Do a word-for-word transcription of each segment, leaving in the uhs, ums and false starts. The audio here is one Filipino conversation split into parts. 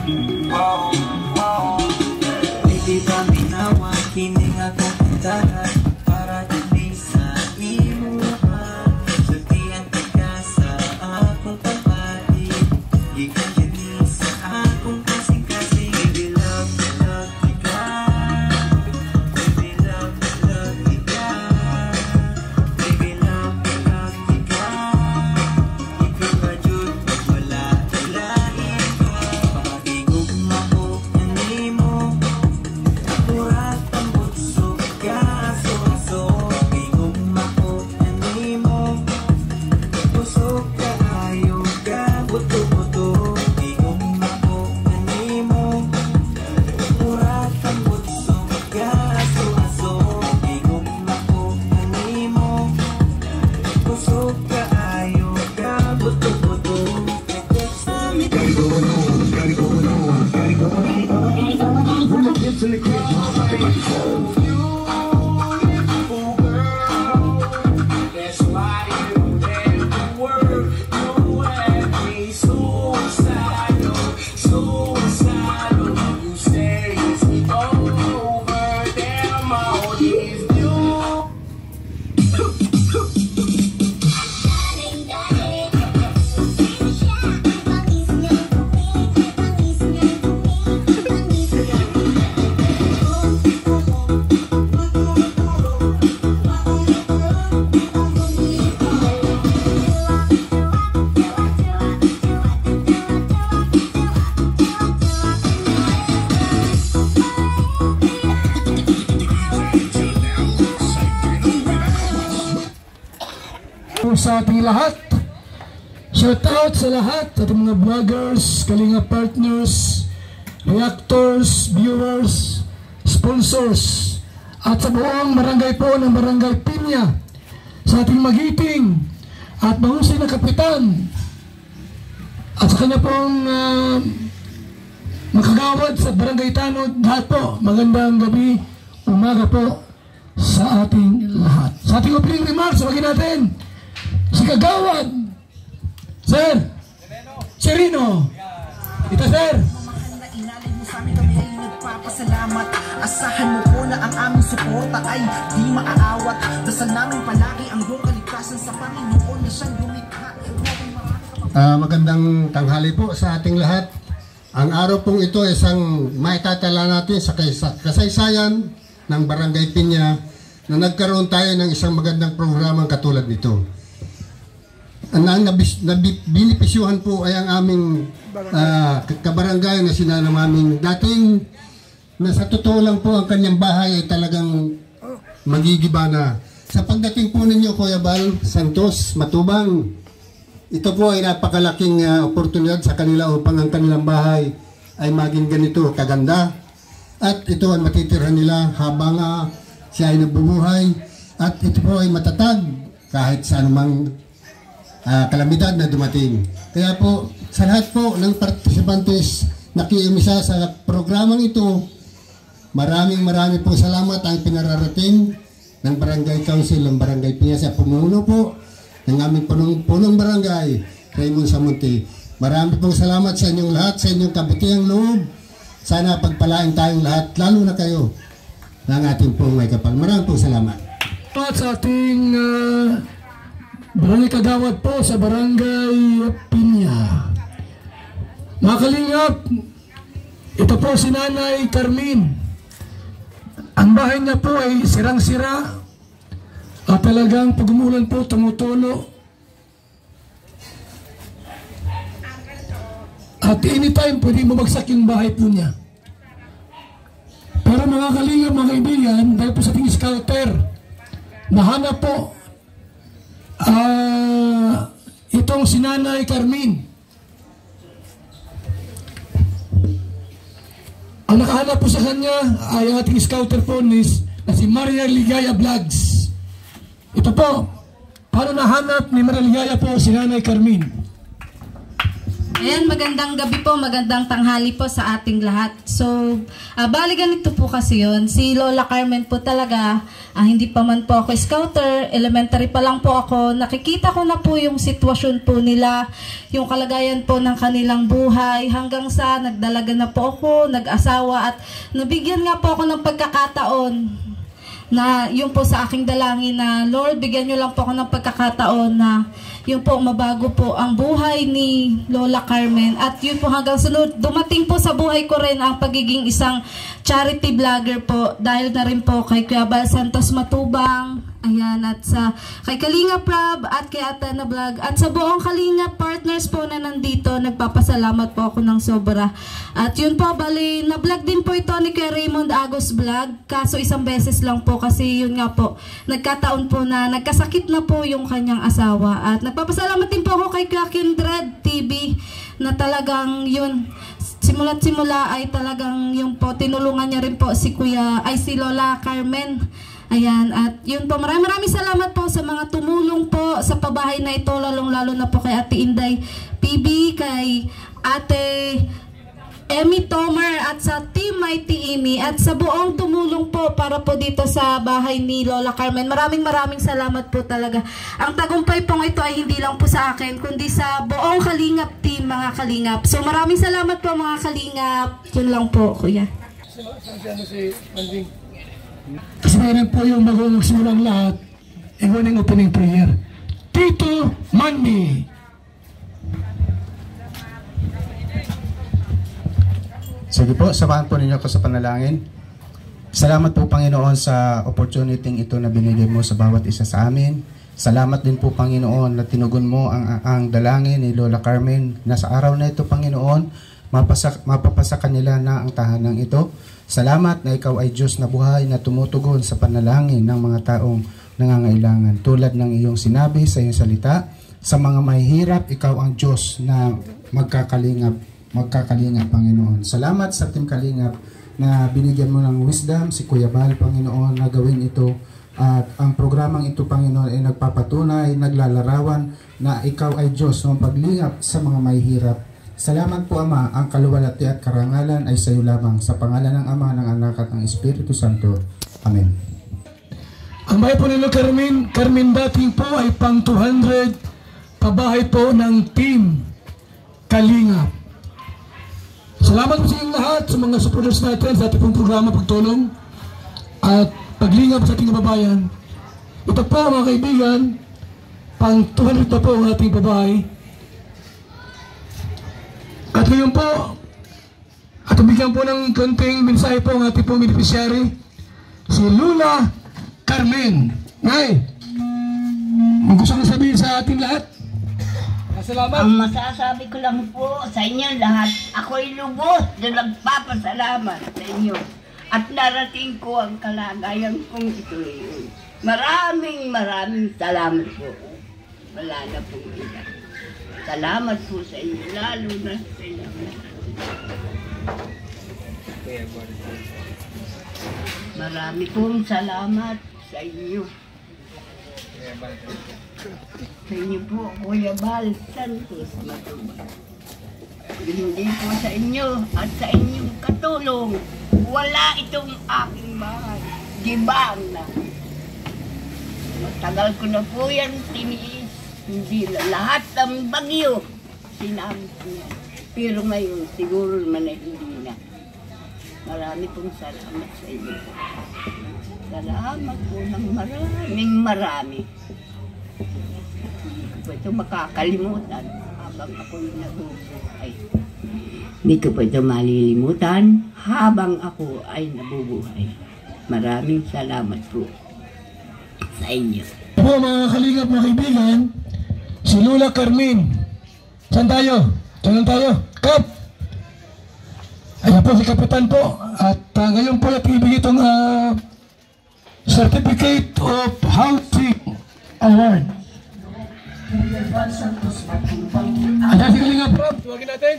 Baby ba minawa kining akong kantahan para din sa imuha. Sultihan ka sa akong kapatid, gikan din sa akong kasing-kasing. Baby love, love ka. Baby love, love ka. Baby love, love ka. Ikaw ba jud pag wala ilain ka. Pagigugma ko kanimo, akurat ang butsog ka. So-so, gigugma ko kanimo, busog ka, ayaw ka, buto-buto. Gigugma ko kanimo, akurat ang butsog ka. So-so, gigugma ko kanimo, busog ka, ayaw ka, buto-buto. Gotta go on, gotta go on, gotta go on. When the kids in the crib, I like to fall. Beautiful girl, that's why you dare to work. You have me suicidal, suicidal. You say it's over, damn all these views. Sa ating lahat, shout out sa lahat at mga vloggers, kalinga partners, reactors, viewers, sponsors, at sa buong barangay po ng Barangay Pinya, sa ating magiting at mahusay na kapitan, at sa kanya pong uh, makagawad sa Barangay Tanod, lahat po, magandang gabi, umaga po sa ating lahat. Sa ating opening remarks, wagin natin si Kagawad, Sir Serino. Ito, Sir. Mamahal inalay mo sa amin, kami ay nagpapasalamat. Asahan mo po na ang aming suporta ay di maaawat. Dasal namin palagi ang iyong kaligtasan sa Panginoon na siyang lumikha. Uh, magandang tanghali po sa ating lahat. Ang araw pong ito ay isang maitatala natin sa kasaysayan ng Barangay Pinya na nagkaroon tayo ng isang magandang programang katulad nito. Ang nabinipisyuhan po ay ang aming uh, kabarangay na sinanam aming dating na sa totoo lang po ang kanyang bahay ay talagang magigiba na. Sa pagdating po ninyo, Kuya Bal Santos Matubang, ito po ay napakalaking uh, oportunidad sa kanila upang ang kanilang bahay ay maging ganito kaganda. At ito ay matitira nila habang uh, siya ay nabubuhay. At ito po ay matatag kahit sa anumang Uh, kalamidad na dumating. Kaya po, sa lahat po ng participantes na kiumisa sa programang ito, maraming maraming po salamat ang pinararating ng Barangay Council ng Barangay Pinya sa pumuno po ng aming punong, punong barangay, Raymond Samunti. Marami pong salamat sa inyong lahat, sa inyong kabutiang loob. Sana pagpalain tayong lahat, lalo na kayo, ng ating pong may kapal. Maraming pong salamat. At sa ating uh, Barangay Kagawad po sa Barangay Pinya. Mga kalingap, ito po si Nanay Carmen. Ang bahay niya po ay sirang-sira at talagang pag umulan po tumutulo. At anytime pwede bumagsak yung bahay po niya. Pero mga kalingap, mga kaibigan, dahil po sa ating scouter, nahanap po Uh, itong si Nanay Carmen. Ang nakahanap po sa kanya ay ang ating scouter po na si Maria Ligaya Vlogs. Ito po, paano nahanap ni Maria Ligaya po si Nanay Carmen? Ayan, magandang gabi po, magandang tanghali po sa ating lahat. So, uh, bali ganito po kasi yun. Si Lola Carmen po talaga, uh, hindi pa man po ako scouter, elementary pa lang po ako. Nakikita ko na po yung sitwasyon po nila, yung kalagayan po ng kanilang buhay, hanggang sa nagdalaga na po ako, nag-asawa, at nabigyan nga po ako ng pagkakataon na yung po sa aking dalangin na, Lord, bigyan nyo lang po ako ng pagkakataon na yung po mabago po ang buhay ni Lola Carmen. At yun po hanggang sunod, dumating po sa buhay ko rin ang pagiging isang charity vlogger po, dahil na rin po kay Kuya Bal Santos Matubang, ayan, at sa kay Kalinga Prab at kay Ate na Vlog, at sa buong Kalinga partners po na nandito, nagpapasalamat po ako ng sobra. At yun po, bali, na-vlog din po ito ni Kuya Raymond Agos Vlog, kaso isang beses lang po kasi yun nga po, nagkataon po na nagkasakit na po yung kanyang asawa. At nagpapasalamat din po ako kay Kuya Kindred T V na talagang yun, simula't simula ay talagang yung po, tinulungan niya rin po si Kuya, ay si Lola Carmen. Ayan, at yun po, maraming maraming salamat po sa mga tumulong po sa pabahay na ito, lalong lalo na po kay Ate Inday P B, kay Ate Emmy Tomer, at sa Team Mighty Imi, at sa buong tumulong po para po dito sa bahay ni Lola Carmen. Maraming maraming salamat po talaga. Ang tagumpay pong ito ay hindi lang po sa akin, kundi sa buong Kalingap team, mga Kalingap. So maraming salamat po mga Kalingap. Yun lang po, Kuya. Kasi mayroon po yung bago magsimulang lahat, iwan ng opening prayer. Tito Manny. Sige po, samahan po ninyo ako sa panalangin. Salamat po Panginoon sa opportunity ito na binigay mo sa bawat isa sa amin. Salamat din po Panginoon na tinugon mo ang, ang dalangin ni Lola Carmen na sa araw na ito Panginoon, mapasa, mapapasa kanila na ang tahanang ito. Salamat na ikaw ay Diyos na buhay na tumutugon sa panalangin ng mga taong nangangailangan. Tulad ng iyong sinabi sa iyong salita, sa mga mahihirap, ikaw ang Diyos na magkakalingap, magkakalingap, Panginoon. Salamat sa Team Kalingap na binigyan mo ng wisdom si Kuya Bal, Panginoon, na gawin ito. At ang programang ito, Panginoon, ay nagpapatunay, naglalarawan na ikaw ay Diyos na paglingap sa mga mahihirap. Salamat po Ama, ang kaluwalhati at karangalan ay sa iyo lamang, sa pangalan ng Ama, ng Anak at ng Espiritu Santo. Amen. Ang bahay po ni Lola Carmen, Carmen dating po ay pang two hundred, pabahay po ng Team Kalingap. Salamat po sa inyong lahat, sa mga supporters natin sa ating pong programa pagtulong at paglingap sa ating kababayan. Ito po mga kaibigan, pang two hundred na po ang ating pabahay. At ngayon po, at bigyan po ng konting mensahe po ang ating pong beneficiary, si Lola Carmen. Nay, ang gusto kong sabihin sa ating lahat? Salamat. Ang masasabi ko lang po sa inyo lahat, ako'y lubos na nagpapasalamat sa inyo. At narating ko ang kalagayan kong ito. Maraming maraming salamat po. Wala na po ina. Salamat po sa inyo, lalo na sa inyo. Marami pong salamat sa inyo. Sa inyo po, Kuya Bal Santos Matubang. Hindi po sa inyo at sa inyong katulong, wala itong aking bahay. Gibang na. Matagal ko na po yan tiniis. Hindi lahat ng bagyo sinamit niya. Pero ngayon, siguro naman ay hindi na. Marami pong salamat sa inyo. Salamat po ng maraming marami. Hindi ko po ito makakalimutan habang ako'y nabubuhay. Hindi ko po ito malilimutan habang ako ay nabubuhay. Maraming salamat po sa inyo. Po mga Kalingap, mga kaibigan, si Lola Carmen. Saan tayo? Saan tayo? Kap! Ayan po si Kapitan po. At uh, ngayon po natin ibigay itong uh, Certificate of Housing Award. Ayan si Kalingap Rob. Tuwagin natin.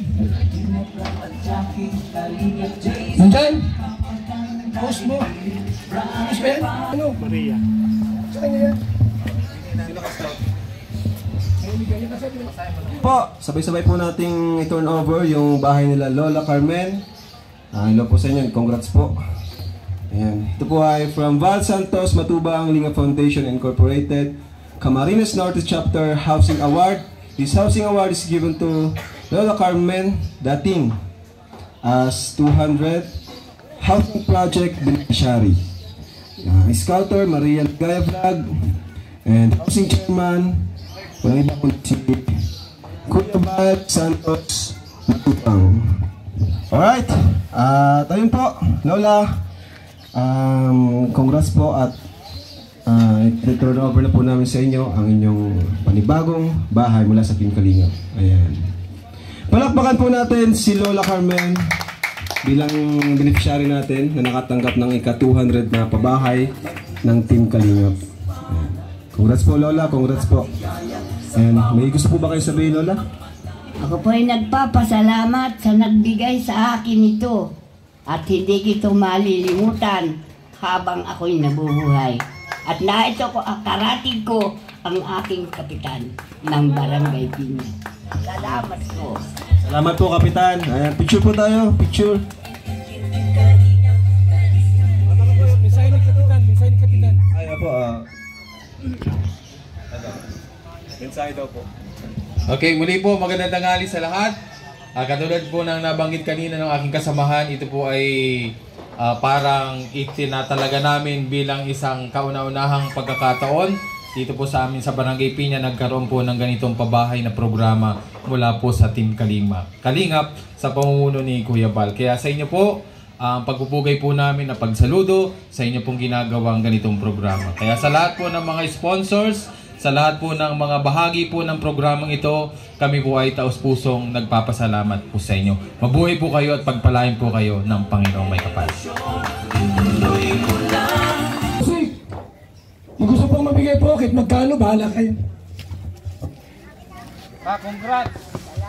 Nandyan? Post mo. Post mo yan? Ano? Maria. Saan niya yan? Sino ka scout? Po, sabay-sabay po nating i-turn over yung bahay nila Lola Carmen. Ah, hello po sa inyo, congrats po. Ayan. Ito po ay from Val Santos, Matubang, Linga Foundation Incorporated, Camarines Norte Chapter Housing Award. This housing award is given to Lola Carmen Dating as two hundred Housing Project Beneficiary. Uh, Scouter Maria Gaya Vlog and Housing Chairman, walang iba kundi si Kuya Val Santos Matubang. Alright, at uh, ayun po, Lola, um, congrats po at Uh, i-turn over na po namin sa inyo ang inyong panibagong bahay mula sa Team Kalingap. Ayan. Palakpakan po natin si Lola Carmen bilang beneficiary natin na nakatanggap ng ika two hundred na pabahay ng Team Kalingap. Ayan. Congrats po Lola, congrats po. And may gusto po ba kayo sabihin Lola? Ako po ay nagpapasalamat sa nagbigay sa akin ito at hindi kito malilimutan habang ako'y nabubuhay. At naito ko, karating ko ang aking kapitan ng Barangay Pinya. Salamat po. Salamat po, Kapitan. Ayan, picture po tayo. Picture. Mensahe ni Kapitan, mensahe ni Kapitan. Ay, po. Uh, mensahe daw po. Okay, muli po, magandang tanghali sa lahat. Uh, katulad po ng nabanggit kanina ng aking kasamahan, ito po ay Uh, parang itinatalaga namin bilang isang kauna-unahang pagkakataon dito po sa amin sa Barangay Pinya. Nagkaroon po ng ganitong pabahay na programa mula po sa Team Kalingap Kalingap sa pamumuno ni Kuya Val. Kaya sa inyo po, ang uh, pagpupugay po namin na pagsaludo sa inyo pong ginagawang ganitong programa. Kaya sa lahat po ng mga sponsors, sa lahat po ng mga bahagi po ng programang ito, kami po ay taos-pusong nagpapasalamat po sa inyo. Mabuhay po kayo at pagpalain po kayo ng Panginoong may kapal. Kung gusto pong mabigay po, kahit magkano, bahala kayo. Ah, congrats!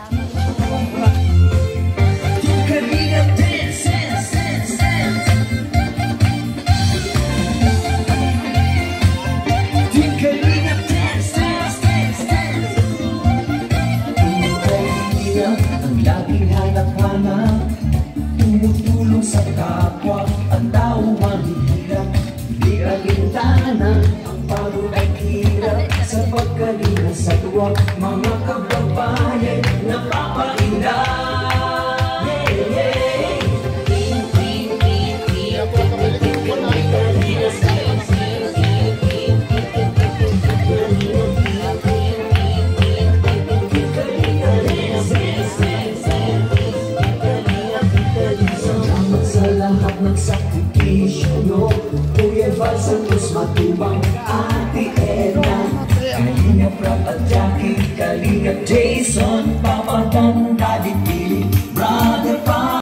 Tumutulong sa kapwa at tao mahirap. Di kagintanan ang pagod at hirap. Sa pagkalinga sa tuwa, mga kababayan napapainda. Yeah, yeah. Nagsakripisyo no, Kuya Val Santos Matubang, Ate Edna, Kalingap Rap at Jackie, Kalingap Jason, Papa Dan, Daddy P,